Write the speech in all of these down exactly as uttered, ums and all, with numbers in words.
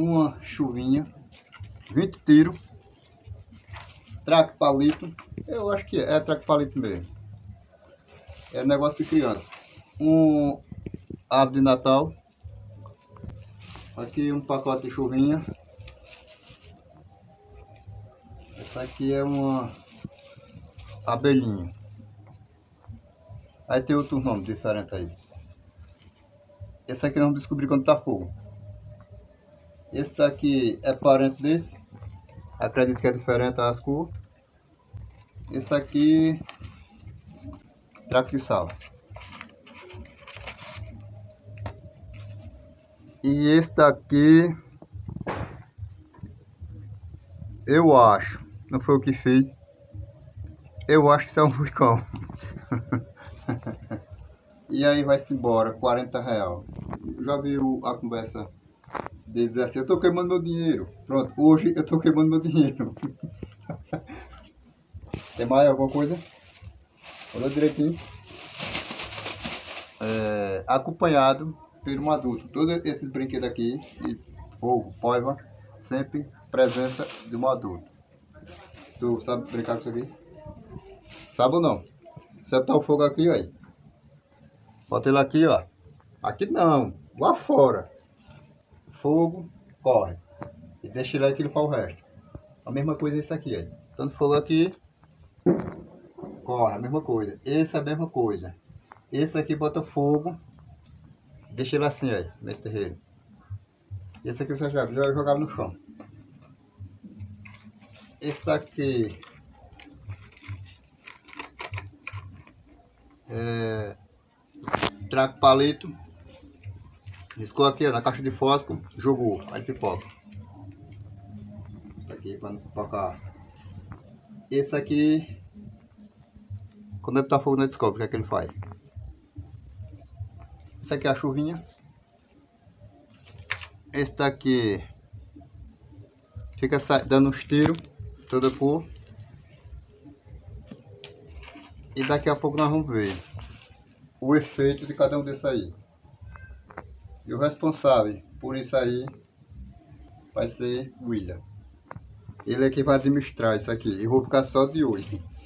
uma chuvinha, vinte tiros, traque palito, eu acho que é, é traque palito mesmo, é negócio de criança, um árvore de Natal, aqui um pacote de chuvinha, essa aqui é uma abelhinha, aí tem outros nomes diferentes aí, esse aqui nós vamos descobrir quando tá fogo. Esse daqui é parente desse, acredito que é diferente as cores. Esse aqui, traque de sal. E esse daqui, eu acho, não foi o que fez, eu acho que isso é um vulcão. E aí vai-se embora, quarenta reais. Já viu a conversa deles assim, eu tô queimando meu dinheiro. Pronto, hoje eu tô queimando meu dinheiro. Tem mais alguma coisa? Olha direitinho. É, acompanhado por um adulto. Todos esses brinquedos aqui, de fogo, poiva, sempre presença de um adulto. Tu sabe brincar com isso aqui? Sabe ou não? Você botar o fogo aqui, ó. Bota ele aqui, ó. Aqui não, lá fora. Fogo, corre. E deixa ele aqui para o resto. A mesma coisa esse aqui, ó. Tanto fogo aqui, corre, a mesma coisa. Esse é a mesma coisa. Esse aqui bota fogo, deixa ele assim, ó, nesse terreiro. Esse aqui você já viu, eu jogava no chão. Esse daqui é traque palito, riscou aqui ó, na caixa de fósforo, jogou, aí pipoca. Aqui para não pipocar. Esse aqui, quando ele tá fogo, não descobre o que é que ele faz. Esse aqui é a chuvinha. Esse daqui fica dando uns tiros, toda cor. E daqui a pouco nós vamos ver o efeito de cada um desses aí. E o responsável por isso aí vai ser o William. Ele é que vai administrar isso aqui. Eu vou ficar só de olho.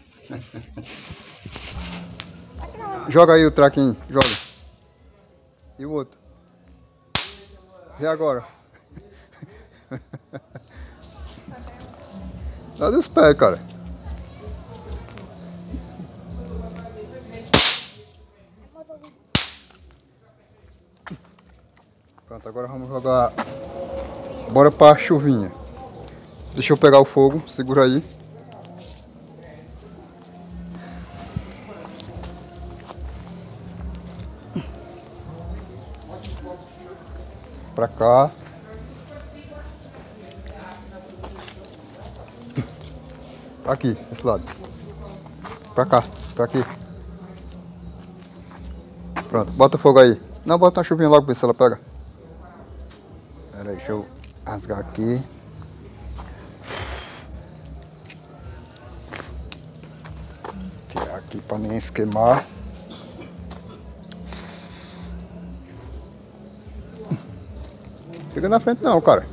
Joga aí o traquinho, joga. E o outro? E agora? Dá dos pés, cara. Pronto, agora vamos jogar. Bora pra chuvinha. Deixa eu pegar o fogo, segura aí. Pra cá. Aqui, esse lado. Pra cá, pra aqui. Pronto, bota o fogo aí. Não, bota uma chuvinha logo pra ver se ela pega. Pera aí, deixa eu rasgar aqui. Tirar aqui pra nem se queimar. Fica na frente não, cara.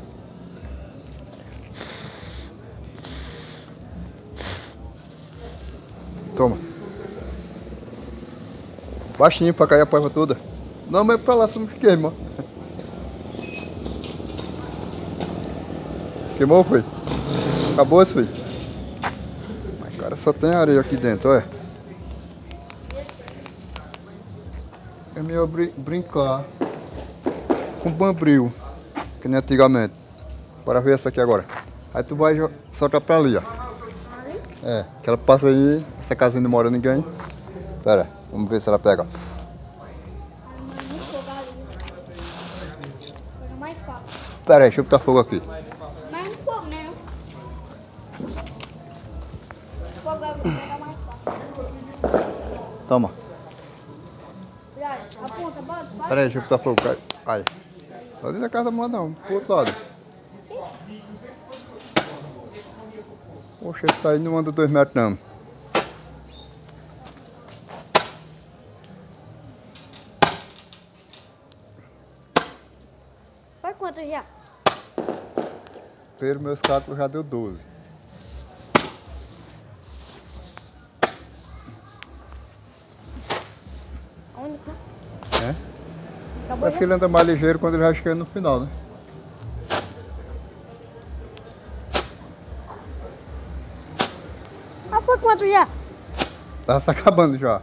Toma. Baixinho pra cair a paiva toda. Não, mas pra lá você não queima. Queimou, foi? Acabou esse, foi? Mas cara, só tem areia aqui dentro, olha. É melhor brin brincar com bambril, que nem antigamente. Bora ver essa aqui agora. Aí tu vai soltar pra ali, ó. É, que ela passa aí, essa casinha não mora ninguém. Pera, vamos ver se ela pega. Pera aí, deixa eu botar fogo aqui. Mas não fogo, né? Fogo vai dar mais fácil. Toma. Aponta, bota, bota. Pera aí, deixa eu botar fogo. Aí. Não dentro da casa da mãe não, pro outro lado. Poxa, esse aí não anda dois metros não. Vai quanto já? Feira, meus cálculos já deu doze. Onde tá? É? Acabou Parece já? que ele anda mais ligeiro quando ele já chega no final, né? Ah, foi quanto já? Tá se acabando já.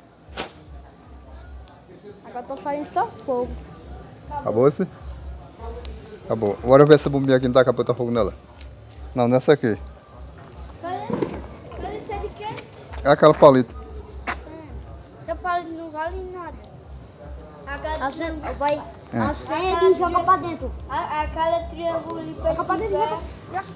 Agora tô saindo só fogo. Acabou-se? Acabou. Agora ver essa bombinha aqui, não tá acabando, tá fogo nela. Não, nessa aqui. Cadê? Cadê isso de quê? É aquela palita. Seu palito não vale nada. Acende, vai. É. Acende e joga pra dentro. A, aquela triângulo ali pra joga pra dentro. Joga.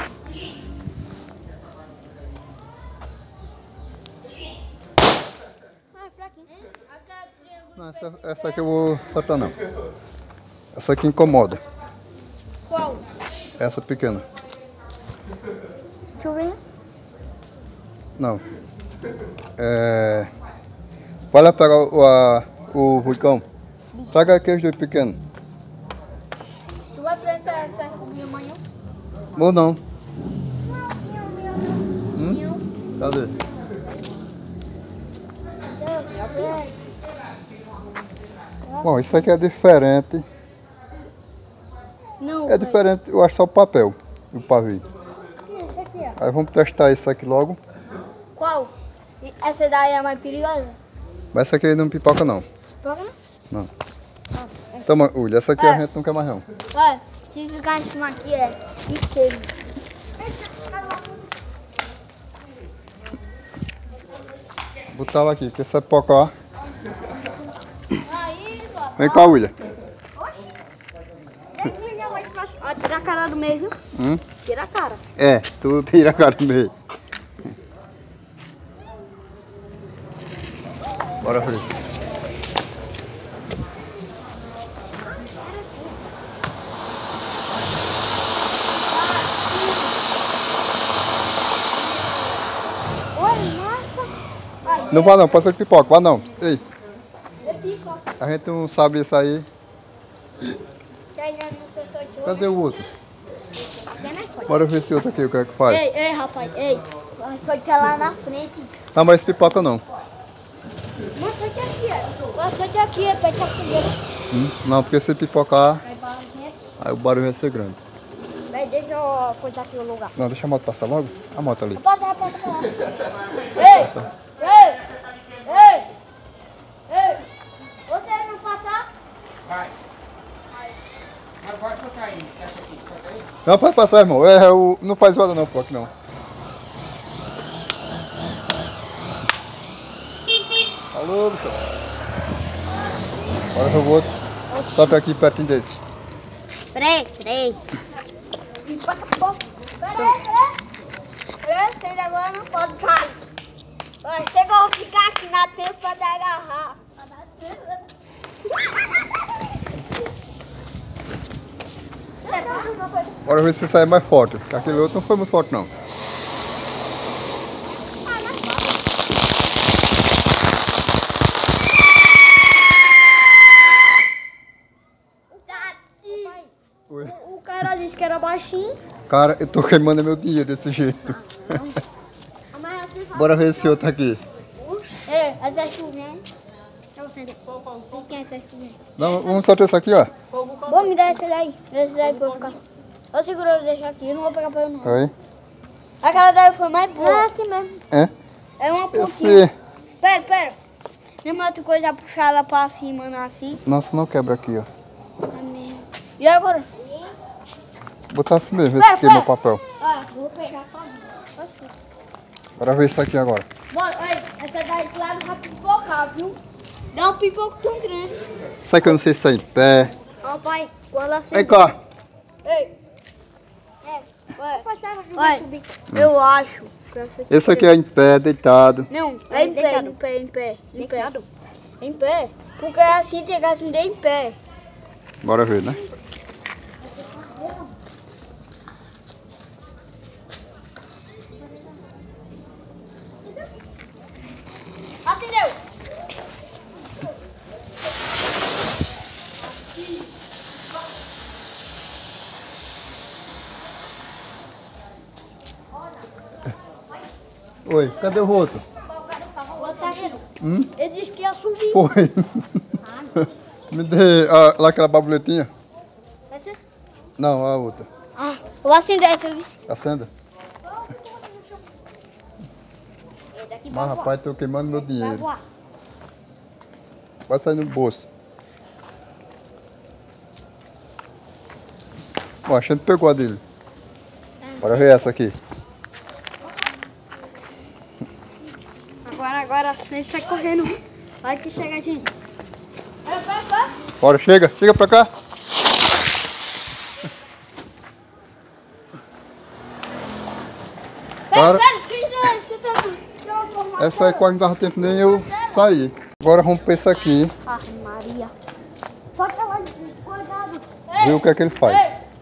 Ah, pra aqui. Não, essa, essa aqui eu vou soltar não. Essa aqui incomoda. Qual? Essa pequena. Chuvinha? Não. É... Vai lá pegar o, a, o vulcão. Traga aqueles dois pequenos. Tu vai prestar essa chuvinha amanhã? Ou não. Não, não, Hum? Cadê? Bom, isso aqui é diferente. Não, É diferente, eu acho só o papel, o pavio. Esse aqui, ó. Aí vamos testar isso aqui logo. Qual? E essa daí é a mais perigosa? Mas essa aqui aí não pipoca não. Toca não? Não. Toma, Uli, essa aqui É. a gente não quer mais não. Olha, se ficar em cima aqui é inteiro. Vou botar ela aqui, porque essa pipoca, ó. Aí, ó. Vem cá, William. Ó, tira a cara do meio, viu? Hum? Tira a cara. É, tu tira a cara do meio. Bora, Felipe. Oi, nossa. Não vai não, pode ser pipoca, vai não. Ei, É pico. a gente não sabe isso aí. Cadê o outro? Bora ver esse outro aqui, o que é que faz. Ei, ei, rapaz, ei. Só que lá na frente. Não, mas esse pipoca não. Mostra que aqui, ó. Mostra que aqui é pra te acender. Hum? Não, porque se pipocar, Vai para dentro. aí o barulho vai ser grande. Vai, deixa eu coisar aqui o lugar. Não, deixa a moto passar logo. A moto ali. Passa, passa, passa. Ei, ei, ei, ei. Você não passar? Vai. Agora solta aí, essa aqui, solta aí. Não, pode passar, irmão. É, é o... Não faz roda não, pipoca, não. Alô, Lucas. Bora jogar o outro. Sobe aqui pertinho desse. Peraí, peraí. Peraí, peraí. Peraí, vocês agora não podem sair. Vocês vão ficar aqui na frente pra te agarrar. Bora ver se sai mais forte. Porque aquele outro não foi muito forte, não. Oi. O, o cara disse que era baixinho. Cara, eu tô queimando meu dinheiro desse jeito. Bora ver esse outro aqui. Ei, essa é chuvinha. Deixa eu acender. Quem é essa chuvinha? Não, vamos soltar esse aqui, ó. Vou me dar esse daí. Esse daí pra eu ficar. Eu seguro, eu deixo aqui. Eu não vou pegar pra eu não. Aí. Aquela daí foi mais boa. É assim mesmo. É? É uma pontinha. Esse... Pera, pera. Lembra outra coisa, puxar ela pra cima, não assim? Nossa, não quebra aqui, ó. É mesmo. E agora? Botar assim mesmo, ver Pera, se queima o pera. papel. Ah, vou pegar pra mim. Assim. Bora ver isso aqui agora. Bora, olha, essa daí claro vai pipocar, viu? Dá um pipoco tão grande. Isso aqui eu não sei se sai em pé. Ó, pai, quando assim. Vem cá. Ei. É, ué. Ué, eu acho. que essa aqui- Esse aqui é em pé, deitado. Não, é em pé, em pé, em pé, em pé. Em pé. Porque é assim, tem que acender em pé. Bora ver, né? Acendeu! Oi, cadê o roto? Hum? Ele disse que ia subir. Foi. Me dê a, lá aquela babuletinha. Vai ser? Não, a outra. Ah, eu vou acender essa, eu vi. Acenda. Mas rapaz, tô queimando meu Vai dinheiro. voar. Vai sair no bolso. Ó, a gente pegou a dele. Bora ver essa aqui. Agora, agora, ele sai correndo. Vai que chega, gente. Vai, vai, vai. Bora, chega, chega pra cá. Pera, Para. pera, escuta, escuta. Essa aí quase não dava tempo nem eu sair. Agora vamos pra esse aqui. Ah, Maria. Só que ela cuidado. Ver o que é que ele faz.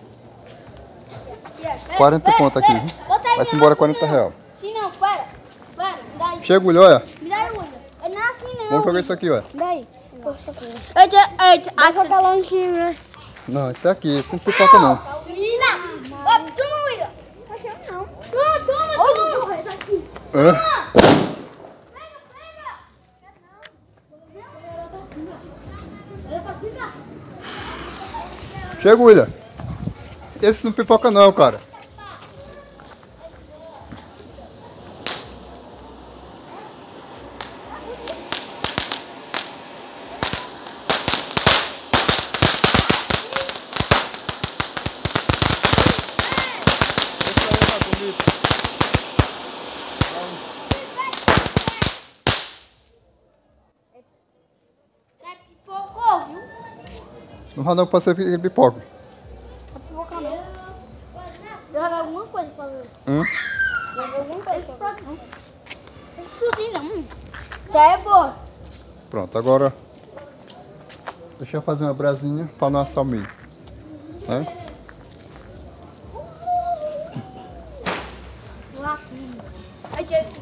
quarenta conto aqui. Vai-se embora quarenta reais. Sim, não, pera. Pera, daí. Chega, William, olha. Me dá aí, William. É não é assim, não. Vamos jogar isso aqui, olha. Daí. Eita, eita. Essa tá lá em cima, né? Não, esse aqui, esse não pipoca não. William! Ó, tu, William! Não, não. Toma, toma, toma. Hã? Pega, pega. Olha pra cima. Olha pra cima. Chega, William. Esse não pipoca não, cara. É pipocou, viu? Não vai não pra ser pipoca. Não pipocou, não. Joga alguma coisa pra ver. Hum? Joga alguma coisa pra ver. Não explodir, não. Isso aí é boa. Pronto, agora deixa eu fazer uma brasinha para não assar o milho. Né? Lá. Aí,